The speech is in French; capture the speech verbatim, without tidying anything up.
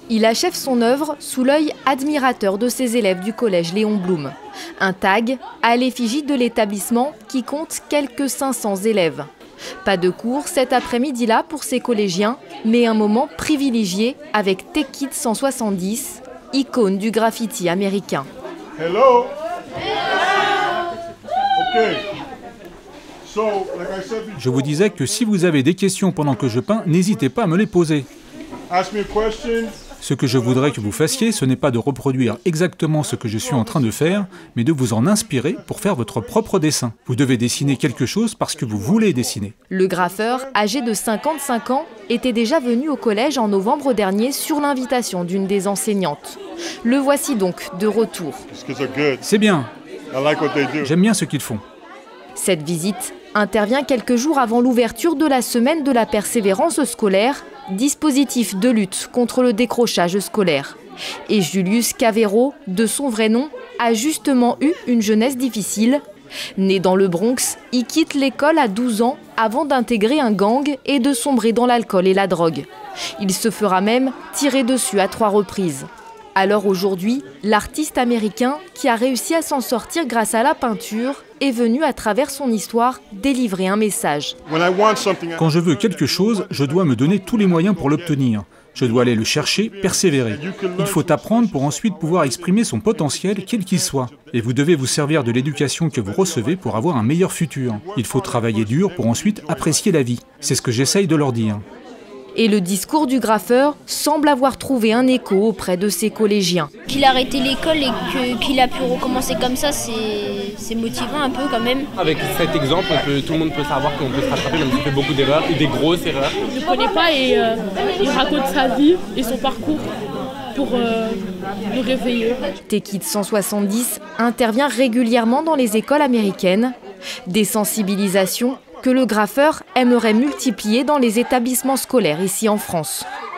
Il achève son œuvre sous l'œil admirateur de ses élèves du collège Léon Blum. Un tag à l'effigie de l'établissement qui compte quelques cinq cents élèves. Pas de cours cet après-midi-là pour ces collégiens, mais un moment privilégié avec Tekid cent soixante-dix, icône du graffiti américain. Hello. Okay. So, like I said before, Je vous disais que si vous avez des questions pendant que je peins, n'hésitez pas à me les poser. ask me a question. Ce que je voudrais que vous fassiez, ce n'est pas de reproduire exactement ce que je suis en train de faire, mais de vous en inspirer pour faire votre propre dessin. Vous devez dessiner quelque chose parce que vous voulez dessiner. Le graffeur, âgé de cinquante-cinq ans, était déjà venu au collège en novembre dernier sur l'invitation d'une des enseignantes. Le voici donc de retour. These kids are good. C'est bien, I like what they do. j'aime bien ce qu'ils font. Cette visite intervient quelques jours avant l'ouverture de la semaine de la persévérance scolaire, dispositif de lutte contre le décrochage scolaire. Et Julius Cavero, de son vrai nom, a justement eu une jeunesse difficile. Né dans le Bronx, il quitte l'école à douze ans avant d'intégrer un gang et de sombrer dans l'alcool et la drogue. Il se fera même tirer dessus à trois reprises. Alors aujourd'hui, l'artiste américain, qui a réussi à s'en sortir grâce à la peinture, est venu à travers son histoire délivrer un message. When I want something, Quand je veux quelque chose, je dois me donner tous les moyens pour l'obtenir. Je dois aller le chercher, persévérer. Il faut apprendre pour ensuite pouvoir exprimer son potentiel, quel qu'il soit. Et vous devez vous servir de l'éducation que vous recevez pour avoir un meilleur futur. Il faut travailler dur pour ensuite apprécier la vie. C'est ce que j'essaye de leur dire. Et le discours du graffeur semble avoir trouvé un écho auprès de ses collégiens. Qu'il a arrêté l'école et que- qu'il a pu recommencer comme ça, c'est c'est motivant un peu quand même. Avec cet exemple, on peut, tout le monde peut savoir qu'on peut se rattraper même si on fait beaucoup d'erreurs et des grosses erreurs. Je ne connais pas et euh, il raconte sa vie et son parcours pour euh, nous réveiller. Tekid cent soixante-dix intervient régulièrement dans les écoles américaines. Des sensibilisations que le graffeur aimerait multiplier dans les établissements scolaires ici en France.